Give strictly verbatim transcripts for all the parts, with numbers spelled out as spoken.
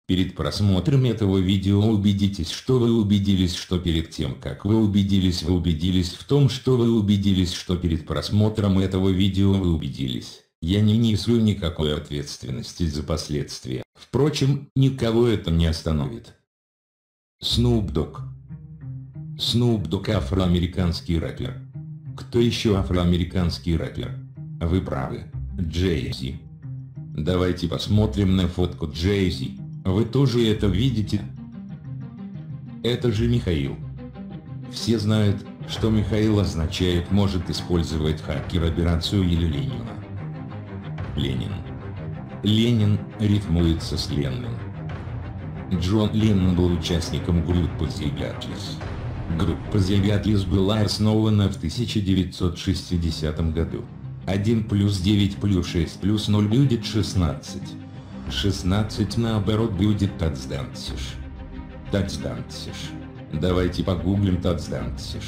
Перед просмотром этого видео убедитесь, что вы убедились, что перед тем, как вы убедились, вы убедились в том, что вы убедились, что перед просмотром этого видео вы убедились. Я не несу никакой ответственности за последствия. Впрочем, никого это не остановит. Snoop Dogg. Snoop Dogg афроамериканский рэпер. Кто еще афроамериканский рэпер? Вы правы, Джей-Зи. Давайте посмотрим на фотку Джей-Зи. Вы тоже это видите? Это же Михаил. Все знают, что Михаил означает «может использовать хакер операцию» или Ленина. Ленин. Ленин рифмуется с Ленным. Джон Леннон был участником группы The Beatles. Группа The Beatles была основана в тысяча девятьсот шестидесятом году. один плюс девять плюс шесть плюс ноль будет шестнадцать. шестнадцать наоборот будет тацдантсиш. Тацдантсиш. Давайте погуглим тацдантсиш.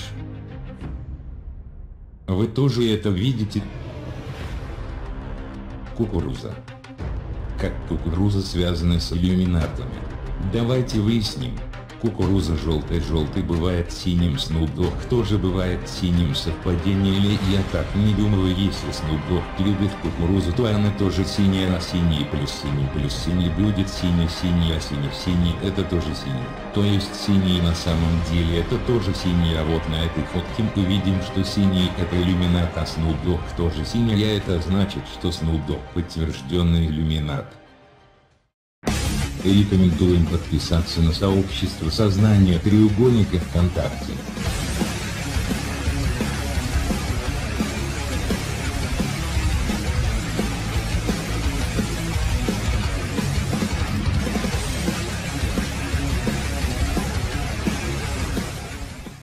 Вы тоже это видите? Кукуруза. Как кукуруза связана с иллюминатами? Давайте выясним. Кукуруза желтая-желтый бывает синим, Snoop Dogg тоже бывает синим, совпадение ли? Я так не думаю. Если Snoop Dogg любит кукурузу, то она тоже синяя, а синий плюс синий плюс синий будет синий-синий, а синий-синий это тоже синий. То есть синий на самом деле это тоже синий, а вот на этой фотке мы видим, что синий это иллюминат, а Snoop Dogg тоже синий, а это значит, что Snoop Dogg подтвержденный иллюминат. Рекомендуем подписаться на сообщество сознания треугольника ВКонтакте.